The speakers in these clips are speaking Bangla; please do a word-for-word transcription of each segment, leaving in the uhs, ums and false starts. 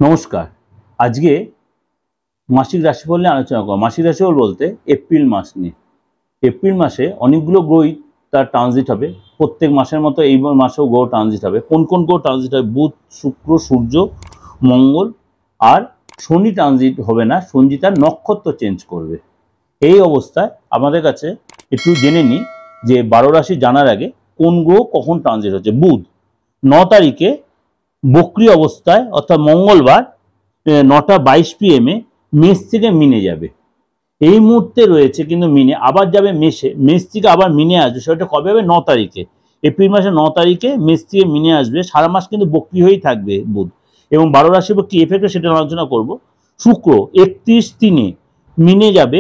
নমস্কার। আজকে মাসিক রাশিফল নিয়ে আলোচনা করব। মাসিক রাশিফল বলতে এপ্রিল মাস নিয়ে। এপ্রিল মাসে অনেকগুলো গ্রহই তার ট্রানজিট হবে। প্রত্যেক মাসের মতো এই মাসেও গ্রহ ট্রানজিট হবে। কোন কোন গ্রহ ট্রানজিট হবে? বুধ, শুক্র, সূর্য, মঙ্গল আর শনি ট্রানজিট হবে না। শনি তার নক্ষত্র চেঞ্জ করবে। এই অবস্থায় আমাদের কাছে একটু জেনে নিই যে বারো রাশি জানার আগে কোন গ্রহ কখন ট্রানজিট হচ্ছে। বুধ ন তারিখে বক্রি অবস্থায় অর্থাৎ মঙ্গলবার নটা বাইশ পিএম এ মেষ থেকে মিনে যাবে। এই মুহূর্তে রয়েছে কিন্তু মিনে, আবার যাবে মেষে, মেষ থেকে আবার মিনে আসবে। সেটা কবে হবে? ন তারিখে, এপ্রিল মাসের ন তারিখে মেষ থেকে মিনে আসবে। সারা মাস কিন্তু বক্রি হয়েই থাকবে বুধ। এবং বারো রাশির উপর কি এফেক্ট সেটা আলোচনা করব। শুক্র একত্রিশ তিনে মিনে যাবে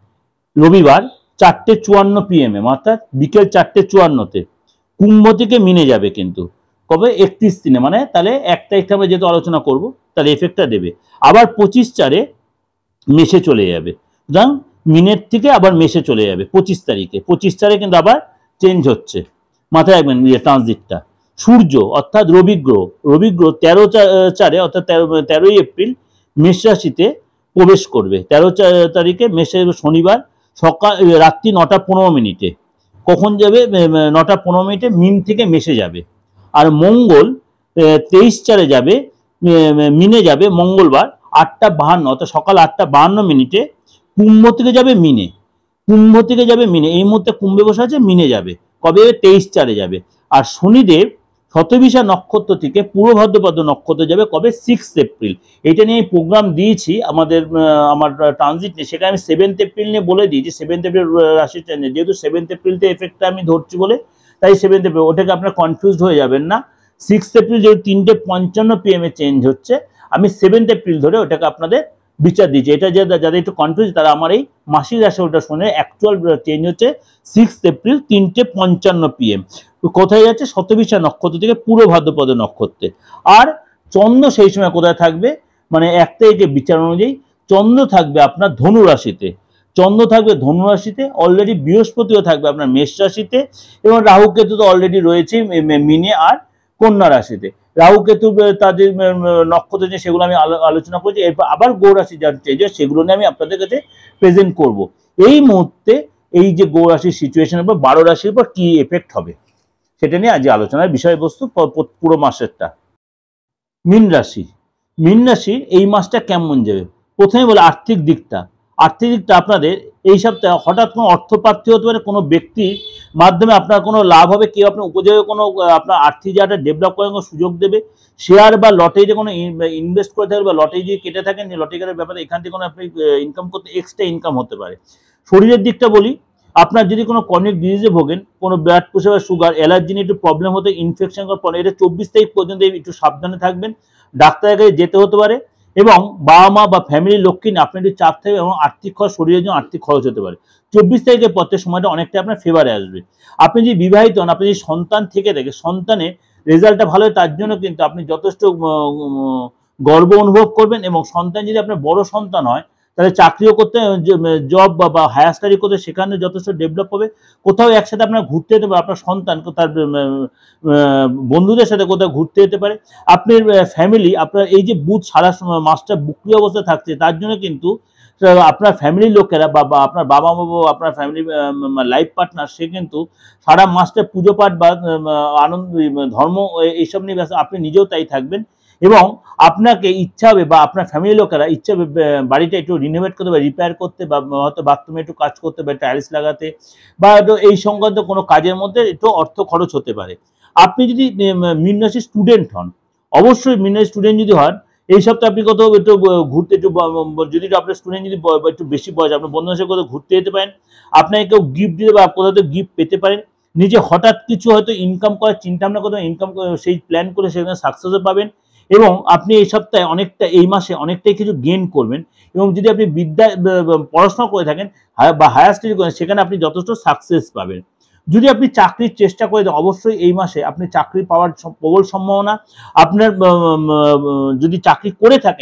রবিবার চারটে চুয়ান্ন পিএম এ, অর্থাৎ বিকেল চারটে চুয়ান্নতে কুম্ভ থেকে মিনে যাবে। কিন্তু কবে? একত্রিশ দিনে, মানে তাহলে এক তারিখটা আমরা যেহেতু আলোচনা করব তাহলে এফেক্টটা দেবে। আবার পঁচিশ চারে মেষে চলে যাবে, সুতরাং মিনের থেকে আবার মেষে চলে যাবে পঁচিশ তারিখে। পঁচিশ চারে কিন্তু আবার চেঞ্জ হচ্ছে, মাথায় রাখবেন ট্রানজিটটা। সূর্য অর্থাৎ রবিগ্রহ, রবিগ্রহ তেরো চারে অর্থাৎ তেরো তেরোই এপ্রিল মেষ রাশিতে প্রবেশ করবে। তেরো তারিখে মেষে শনিবার সকাল রাত্রি নটা পনেরো মিনিটে। কখন যাবে? নটা পনেরো মিনিটে মিন থেকে মেষে যাবে। আর মঙ্গল তেইশ চারে যাবে, মিনে যাবে মঙ্গলবার আটটা বাহান্ন অর্থাৎ সকাল আটটা বাহান্ন মিনিটে কুম্ভ থেকে যাবে মিনে। কুম্ভ থেকে যাবে মিনে, এই মুহূর্তে কুম্ভে বসে আছে, মিনে যাবে কবে? তেইশ চারে যাবে। আর শনিদেব শতবিশা নক্ষত্র থেকে পূর্ব ভাদ্রপদ নক্ষত্রে যাবে কবে? Six April. এটা নিয়ে আমি প্রোগ্রাম দিয়েছি আমাদের আমার ট্রানজিট নিয়ে, সেখানে আমি সেভেন্থ এপ্রিল নিয়ে বলে দিয়েছি। সেভেন্থ এপ্রিল রাশির ট্রানজিট, যেহেতু সেভেন্থ এপ্রিলতে এফেক্টটা আমি ধরছি বলে তাই সেভেন্থ এপ্রিল, ওটাকে আপনারা কনফিউজ হয়ে যাবেন না। সিক্স এপ্রিল যেহেতু তিনটে পঞ্চান্ন পিএম এ চেঞ্জ হচ্ছে, আমি সেভেন্থ এপ্রিল ধরে ওটাকে আপনাদের বিচার দিচ্ছি। এটা যাদের একটু কনফিউজ তারা আমার এই মাসিক রাশিফলটা শুনে, অ্যাকচুয়াল চেঞ্জ হচ্ছে সিক্স এপ্রিল তিনটে পঞ্চান্ন পিএম। কোথায় যাচ্ছে? শতবিশা নক্ষত্র থেকে পূর্ব ভাদ্রপদ নক্ষত্রে। আর চন্দ্র সেই সময় কোথায় থাকবে? মানে এক তারিখে বিচার অনুযায়ী চন্দ্র থাকবে আপনার ধনু রাশিতে। চন্দ্র থাকবে ধনু রাশিতে, অলরেডি বৃহস্পতিও থাকবে আপনার মেষ রাশিতে, এবং রাহু কেতু তো অলরেডি রয়েছে মিনে আর কন্যা রাশিতে। রাহু কেতু তাদের নক্ষত্র যে সেগুলো আমি আলোচনা করছি। এরপর আবার গো রাশি যার চেঞ্জ হয় সেগুলো নিয়ে আমি আপনাদের কাছে প্রেজেন্ট করব। এই মুহূর্তে এই যে গো রাশির সিচুয়েশনের উপর বারো রাশির উপর কি এফেক্ট হবে সেটা নিয়ে আজ আলোচনার বিষয়বস্তু পুরো মাসেরটা। মীন রাশি, মীন রাশির এই মাসটা কেমন যাবে? প্রথমে বলে আর্থিক দিকটা। আর্থিক দিকটা আপনাদের এই সপ্তাহে হঠাৎ কোনো অর্থপ্রাপ্তি হতে পারে, কোনো ব্যক্তির মাধ্যমে আপনার কোনো লাভ হবে, কেউ আপনার উপযোগে কোনো আপনার আর্থিক জায়গাটা ডেভেলপ করার কোনো সুযোগ দেবে। শেয়ার বা লটারিতে কোনো ইনভেস্ট করে থাকেন বা লটারি দিয়ে কেটে থাকেন, লটারি কাটার ব্যাপারে এখান থেকে কোনো আপনি ইনকাম করতে এক্সট্রা ইনকাম হতে পারে। শরীরের দিকটা বলি, আপনার যদি কোনো ক্রনিক ডিজিজে ভোগেন, কোনো ব্লাড প্রেশার বা সুগার, অ্যালার্জি নিয়ে একটু প্রবলেম হতে, ইনফেকশন করার এটা চব্বিশ তারিখ পর্যন্ত একটু সাবধানে থাকবেন। ডাক্তারের কাছে যেতে হতে পারে, এবং বাবা মা বা ফ্যামিলির লোককে নিয়ে আপনার একটু চাপ থাকবে, এবং আর্থিক খরচ, শরীরের জন্য আর্থিক খরচ হতে পারে। চব্বিশ তারিখের পথের সময়টা অনেকটা আপনার ফেভারে আসবে। আপনি যদি বিবাহিত হন, আপনি যদি সন্তান থেকে থাকে, সন্তানের রেজাল্টটা ভালো হয়, তার জন্য কিন্তু আপনি যথেষ্ট গর্ব অনুভব করবেন। এবং সন্তান যদি আপনার বড় সন্তান হয়, তাহলে চাকরিও করতে, জব বা হায়ার স্টাডি করতে সেখানে যথেষ্ট ডেভেলপ হবে। কোথাও একসাথে আপনার ঘুরতে যেতে পারে, আপনার সন্তান তার বন্ধুদের সাথে কোথাও ঘুরতে যেতে পারে। আপনার ফ্যামিলি, আপনার এই যে বুধ সারা মাসটা বক্রি অবস্থায় থাকছে, তার জন্য কিন্তু আপনার ফ্যামিলির লোকেরা বা আপনার বাবা মা, আপনার ফ্যামিলি লাইফ পার্টনার, সে কিন্তু সারা মাসটা পুজো পাঠ বা আনন্দ ধর্ম এইসব নিয়ে ব্যস্ত, আপনি নিজেও তাই থাকবেন। এবং আপনাকে ইচ্ছা হবে বা আপনার ফ্যামিলির লোকেরা ইচ্ছা হবে বাড়িটা একটু রিনোভেট করতে বা রিপেয়ার করতে, বা হয়তো বাথরুমে একটু কাজ করতে বা টাইলস লাগাতে, বা এই সংক্রান্ত কোনো কাজের মধ্যে একটু অর্থ খরচ হতে পারে। আপনি যদি মীন রাশির স্টুডেন্ট হন, অবশ্যই মীন রাশির স্টুডেন্ট যদি হন, এই সপ্তাহে আপনি কোথাও একটু ঘুরতে, একটু যদি আপনার স্টুডেন্ট যদি একটু বেশি বয়স, আপনার বন্ধুদের সাথে কোথাও ঘুরতে যেতে পারেন, আপনাকে কেউ গিফট দিতে বা কোথাও গিফট পেতে পারেন। নিজে হঠাৎ কিছু হয়তো ইনকাম করার চিন্তা ভাবনা করতে, ইনকাম সেই প্ল্যান করে সেখানে সাকসেসও পাবেন। এবং আপনি এই সপ্তাহে অনেকটা, এই মাসে অনেকটাই কিছু গেইন করবেন। এবং যদি আপনি বিদ্যা পড়াশোনা করে থাকেন বা হায়ার স্টাডি করেন, সেখানে আপনি যথেষ্ট সাকসেস পাবেন। যদি আপনি চাকরির চেষ্টা করে দেন, অবশ্যই এই মাসে আপনি চাকরি পাওয়ার প্রবল সম্ভাবনা। আপনার যদি চাকরি করে থাকেন,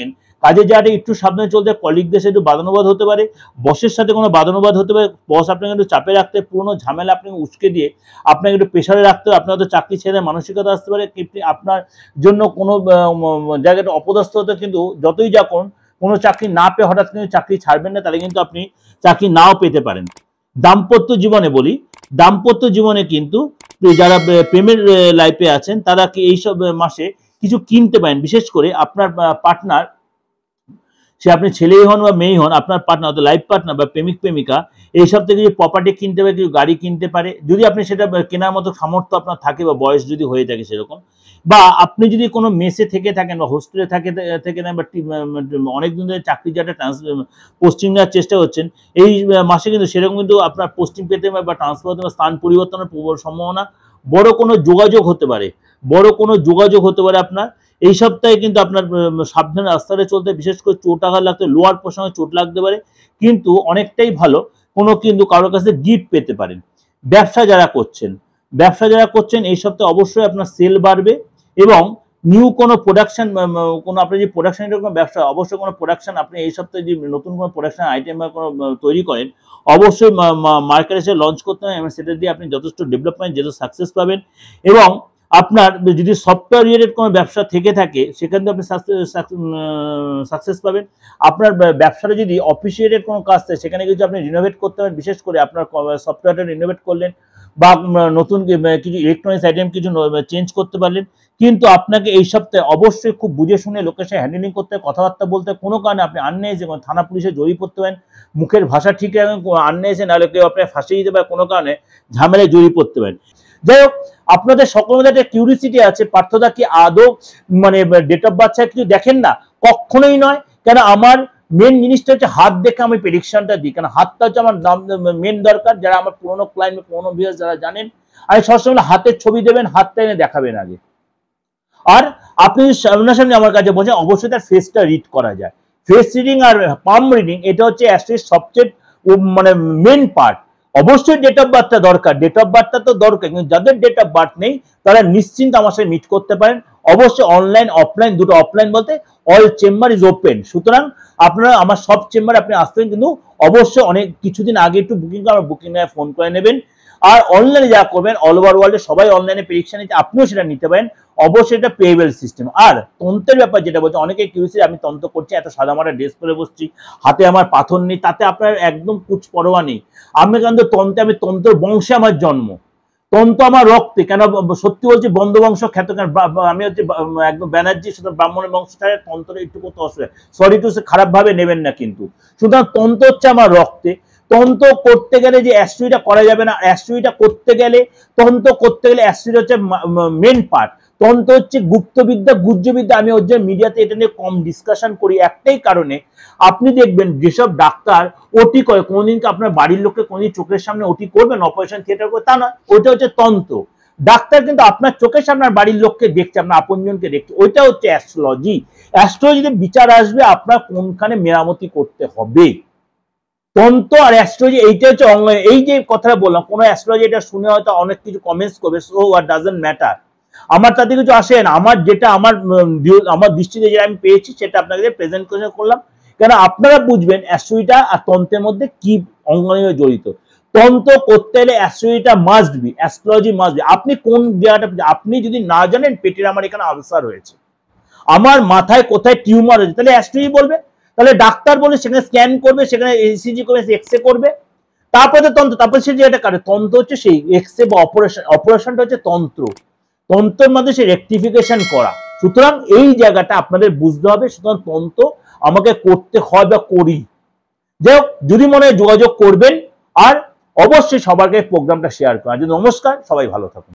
কাজের জায়গাটা একটু সাবধানে চলতে, কলিগদের সাথে একটু বাদানুবাদ হতে পারে, বসের সাথে কোনো বাদানুবাদ হতে পারে, বস আপনাকে একটু চাপে রাখতে, পুরোনো ঝামেলা আপনাকে উস্কে দিয়ে আপনাকে একটু প্রেশারে রাখতে হবে, আপনার তো চাকরি ছেড়ে মানসিকতা আসতে পারে, আপনার জন্য কোনো জায়গাটা অপদস্থ হতে, কিন্তু যতই যা করুন কোনো চাকরি না পেয়ে হঠাৎ কিন্তু চাকরি ছাড়বেন না, তাহলে কিন্তু আপনি চাকরি নাও পেতে পারেন। দাম্পত্য জীবনে বলি, দাম্পত্য জীবনে কিন্তু যারা প্রেমের লাইফে আছেন তারা কি এইসব মাসে কিছু কিনতে পারেন, বিশেষ করে আপনার পার্টনার, সে আপনি ছেলেই হন বা মেয়েই হন, আপনার পার্টনার অর্থাৎ লাইফ পার্টনার বা প্রেমিক প্রেমিকা এইসব থেকে কিছু প্রপার্টি কিনতে পারে, কিছু গাড়ি কিনতে পারে, যদি আপনি সেটা কেনার মতো সামর্থ্য আপনার থাকে বা বয়স যদি হয়ে থাকে সেরকম, বা আপনি যদি কোনো মেসে থেকে থাকেন বা হোস্টেলে থাকে থেকে নেন বা অনেকদিন ধরে চাকরি যাটা ট্রান্স পোস্টিং নেওয়ার চেষ্টা করছেন, এই মাসে কিন্তু সেরকম কিন্তু আপনার পোস্টিং পেতে বা ট্রান্সফার হতে বা স্থান পরিবর্তনের সম্ভাবনা, বড় কোনো যোগাযোগ হতে পারে, বড় কোনো যোগাযোগ হতে পারে আপনার এই সপ্তাহে। কিন্তু আপনার সাবধানে রাস্তাটা চলতে, বিশেষ করে চোট আঘাত লাগতে, লোয়ার পোর্শনে চোট লাগতে পারে, কিন্তু অনেকটাই ভালো কোনো কিন্তু কারোর কাছে গিফট পেতে পারেন। ব্যবসা যারা করছেন, ব্যবসা যারা করছেন এই সপ্তাহে অবশ্যই আপনার সেল বাড়বে, এবং নিউ কোনো প্রোডাকশন, কোনো আপনি যে প্রোডাকশন কোনো ব্যবসা, অবশ্যই কোনো প্রোডাকশন আপনি এই সপ্তাহে যে নতুন কোনো প্রোডাকশন আইটেম বা কোনো তৈরি করেন, অবশ্যই মার্কেটে এসে লঞ্চ করতে হবে, এবং সেটা দিয়ে আপনি যথেষ্ট ডেভেলপমেন্ট, যথেষ্ট সাকসেস পাবেন। এবং আপনার যদি সফটওয়্যার রিলেটেড কোনো ব্যবসা থেকে থাকে সেখান থেকে আপনি সাকসেস পাবেন। আপনার ব্যবসাটা যদি অফিস রিলেটেড কোনো কাজ থাকে সেখানে কিছু আপনি রিনোভেট করতে পারেন, বিশেষ করে আপনার সফটওয়্যারটা রিনোভেট করলেন বা নতুন কিছু ইলেকট্রনিক্স আইটেম কিছু চেঞ্জ করতে পারলেন, কিন্তু আপনাকে এই সপ্তাহে অবশ্যই খুব বুঝে শুনে লোকের সাথে হ্যান্ডেলিং করতে, কথাবার্তা বলতে, কোনো কারণে আপনি আননেসে থানা পুলিশে জড়িয়ে পড়তে পারেন, মুখের ভাষা ঠিক রাখেন, আননেসে নাহলে কেউ আপনাকে ফাঁসিয়ে দিতে পারে, কোনো কারণে ঝামেলায় জড়িয়ে পড়তে পারেন। যাই হোক, আপনাদের সকলের মধ্যে একটা কিউরিসিটি আছে, পার্থদা কি আদৌ মানে ডেট অফ বার্থ কিছু দেখেন না? কখনোই নয়। কেন আমার মেন জিনিসটা হচ্ছে হাত দেখে আমি প্রেডিকশনটা দিই, কারণ হাতটা হচ্ছে আমার মেন দরকার। যারা আমার পুরোনো ক্লায়েন্ট, পুরোনো ভিউয়ার্স যারা জানেন, আমি সবসময় হাতের ছবি দেবেন, হাতটা এনে দেখাবেন আগে। আর আপনি সামনাসামনি আমার কাছে বলছেন, অবশ্যই তার ফেসটা রিড করা যায়। ফেস রিডিং আর পাম রিডিং এটা হচ্ছে অ্যাস্ট্রোলজির সবচেয়ে মানে মেন পার্ট। অবশ্যই ডেট অফ বার্থটা দরকার, ডেট অফ বার্থটা তো দরকার, কিন্তু যাদের ডেট অফ বার্থ নেই তারা নিশ্চিন্ত আমার সাথে মিট করতে পারেন। অবশ্যই অনলাইন অফলাইন দুটো, অফলাইন বলতে অল চেম্বার ইজ ওপেন, সুতরাং আপনারা আমার সব চেম্বারে আপনি আসবেন, কিন্তু অবশ্যই অনেক কিছুদিন আগে একটু বুকিং করে আমার বুকিং এ ফোন করে নেবেন। আর অনলাইনে যা করবেন, অল ওভার ওয়ার্ল্ডে সবাই অনলাইনে প্রেডিকশন নিচ্ছে, আপনিও সেটা নিতে পারেন। অবশ্যই এটা পেয়েবল সিস্টেম। আর তন্ত্রের ব্যাপার যেটা বলছে, অনেকে কিউসি আমি তন্ত্র করছি, এত সাদামাটা ড্রেস পরে বসছি, হাতে আমার পাথর নেই, তাতে আপনার একদম কুচ পরোয়া নেই। আমি কিন্তু তন্ত্রে, আমি তন্ত্র বংশে আমার জন্ম, তন্ত্র আমার রক্তে। কেন সত্যি বলছি, বন্ধবংশ খ্যাত, আমি হচ্ছে একদম ব্যানার্জি, সুতরাং ব্রাহ্মণের বংশ ছাড়া তন্ত্র একটু করতে অসুবিধা, সরি টু সে খারাপ ভাবে নেবেন না কিন্তু। সুতরাং তন্ত্র হচ্ছে আমার রক্তে। তন্ত্র করতে গেলে যে অ্যাস্ট্রোলজিটা করা যাবে না, অ্যাস্ট্রোলজিটা করতে গেলে, তন্ত্র করতে গেলে অ্যাস্ট্রোলজি হচ্ছে মেন পার্ট। তন্ত্র হচ্ছে গুপ্তবিদ্যা, গুহ্যবিদ্যা। আমি ওর জন্য মিডিয়াতে এটা নিয়ে কম ডিসকাশন করি একটাই কারণে, আপনি দেখবেন যেসব ডাক্তার ওটি করে, কোনোদিনকে আপনার বাড়ির লোককে কোনোদিন চোখের সামনে ওটি করবেন, অপারেশন থিয়েটার করে, তা না, ওইটা হচ্ছে তন্ত্র। ডাক্তার কিন্তু আপনার চোখের সামনে বাড়ির লোককে দেখছে, আপনার আপনজনকে দেখছে, ওইটা হচ্ছে অ্যাস্ট্রোলজি। অ্যাস্ট্রোলজিতে বিচার আসবে আপনার কোনখানে মেরামতি করতে হবে। তন্ত্র আর অ্যাস্ট্রোলজি এইটা হচ্ছে অঙ্গ। এই যে কথাটা বললাম, কোনো অ্যাস্ট্রোলজি এটা শুনে হয়তো অনেক কিছু কমেন্টস করবে, সো হোয়াট, ডাজন্ট ম্যাটার, আমার তাতে কিছু আসে না। আমার যেটা আমার আমার দৃষ্টিতে যেটা আমি পেয়েছি সেটা আপনাকে প্রেজেন্ট করলাম, কেন আপনারা বুঝবেন অ্যাস্ট্রোলজিটা আর তন্ত্রের মধ্যে কি অঙ্গ জড়িত। তন্ত্র করতে গেলে অ্যাস্ট্রোলজিটা must be, astrology must be. আপনি কোন জায়গাটা, আপনি যদি না জানেন পেটের আমার এখানে আলসার হয়েছে, আমার মাথায় কোথায় টিউমার হয়েছে, তাহলে অ্যাস্ট্রোলজি বলবে, তাহলে ডাক্তার বলে সেখানে স্ক্যান করবে, সেখানে ইসিজি করবে, এক্সরে করবে, তারপরে তন্ত্র, তারপরে সে যেটা করে তন্ত্র হচ্ছে সেই এক্সরে বা অপারেশন। অপারেশনটা হচ্ছে তন্ত্র, তন্ত্রের মধ্যে সে রেকটিফিকেশন করা। সুতরাং এই জায়গাটা আপনাদের বুঝতে হবে। সুতরাং তন্ত্র আমাকে করতে হয় বা করি। যাই হোক, যদি মনে হয় যোগাযোগ করবেন, আর অবশ্যই সবার কাছে প্রোগ্রামটা শেয়ার করা। নমস্কার, সবাই ভালো থাকুন।